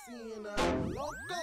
seeing loco.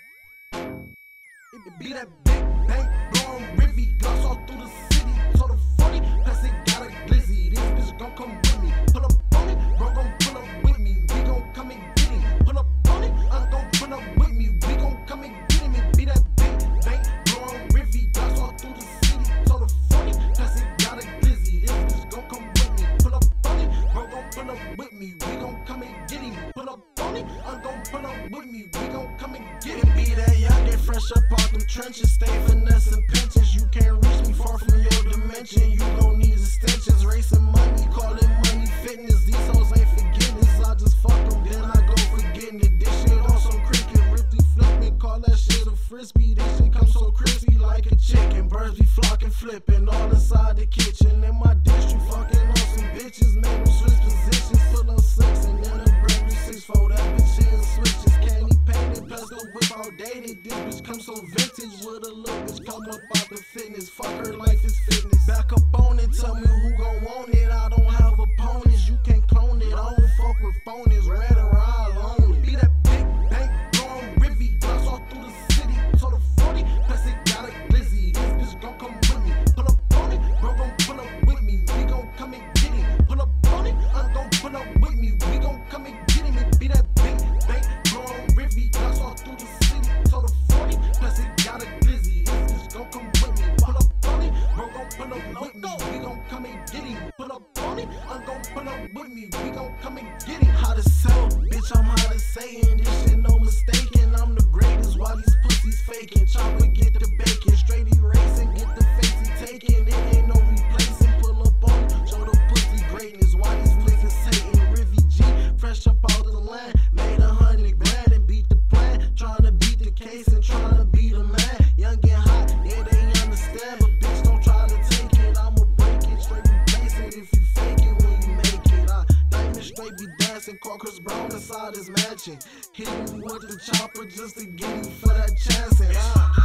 It be that big bank blowing Rivy, gloss all through the city. Told the 40, plus it got a glizzy. This bitch gon' come with me. Pull up on it, bro gon' pull up with me. We gon' come and get him. Pull up on it, I'm gon' pull up with me. We gon' come and get him. It be that big bank blowing Rivy, gloss all through the city. Told the 40, plus it got a glizzy. This bitch gon' come with me. Pull up on it, bro gon' pull up with me. We gon' come and get him. Pull up on it, I'm gon' pull up with me. We gon' come and get him. Be that youngin' fresh up out them trenches, stay finessing pensions. You can't reach me far from your dimension. You gon' need extensions, racing money, call it money fitness. These hoes ain't forgiveness. I just fuck them, then I go forgetting it. This shit on some cricket, rifty flippin', call that shit a frisbee. This shit come so crispy like a chicken. Birds be flocking, flipping all inside the kitchen. In my district, fucking on some bitches, made them switch positions, pull up six and then a brand new 6-4. That bitch is switches, candy painted, plus the whip outdated. This bitch come so vintage with a little bitch come up out the fitness. Fuck her life is fitness. Back up on it, tell me who gon' want it. I don't have opponents, you can't clone it. I don't fuck with phonies, red or I own it. Be that big bank blowing Rivy, gloss all through the city. Told the 40, plus it got a glizzy. This bitch gon' come with me. Pull up on it, bro gon' pull up with me. We gon' come and get him. Pull up on it, I'm gon' pull up with me. We gon' come and get him. It be that big bank blowing Rivy, gloss all through the city. Told the 40, plus it got a glizzy. This bitch gon' come with me. Pull up on it, bro gon' pull up with me. We gon' come and get him. Pull up on it, I'm gon' pull up with me. We gon' come and get him. How to sell, bitch, I'm hot as Satan. This shit no mistaken. I'm the greatest while these pussies faking. Chopper get the bacon, straight erasing, get the face he taking. It ain't no replacing. Pull up on it, show the pussy greatness. Why these niggas hating? Rivy G, fresh up out of the land, made 100 grand and beat the plan. Tryna beat the case and tryna be the man. Young and hot, yeah they understand, but bitch don't try to take it. I'ma break it, straight replace it if you fake it when you make it. Diamond straight be dancing, call Chris Brown inside his mansion. Hit him with the chopper just to get him for that chance. And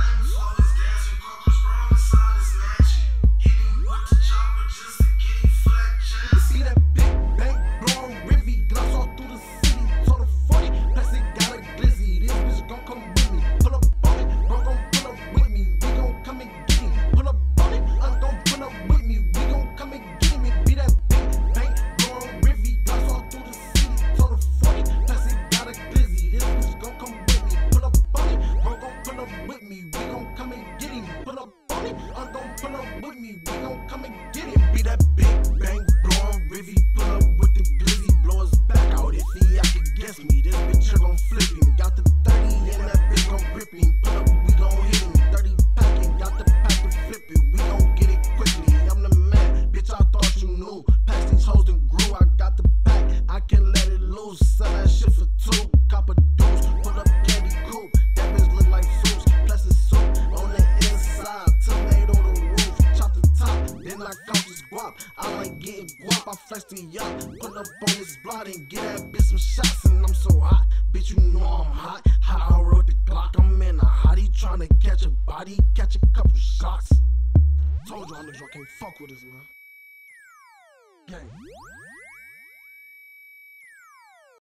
see that big bank blowing Rivy, gloss all through the city. Told the 40, plus it got a glizzy. This bitch gon' come with me. Pull up on it, bro gon' pull up with me. We gon' come and get him. Pull up on it, I'm gon' pull up with me. We gon' come and get him. It be that big bank blowing Rivy, gloss all through the city. Told the 40, plus it got a glizzy. This bitch gon' come with me. Pull up on it, bro gon' pull up with me. We gon' come and get him. Pull up on it, I'm gon' pull up with me. We gon' come and get him. Be that big bank blowing Rivy, pull up with the glizzy, blow his back out. If he out to guess me, this bitch gon' flip him. Got the 30 and that bitch gon' grip him. Pull up, we gon' hit him. 30 packing, got the pack to flip it. We gon' get it quickly. I'm the man, bitch. I thought you knew. Pass these hoes and grew. I got the pack, I can let it loose. Sell that shit for 2, cop a deuce. Pull up candy coupe, that bitch look like fruits. Plus the soup on the inside, tomato the roof. Chop the top, then I count this guap. I like getting guap, I flex the yacht. Pull up on this block and get that bitch some shots. And I'm so hot, bitch, you know I'm hot. Hot hour with the Glock, I'm in a hottie. Tryna catch a body, catch a couple shots. Told y'all niggas y'all can't fuck with us, man. Gang.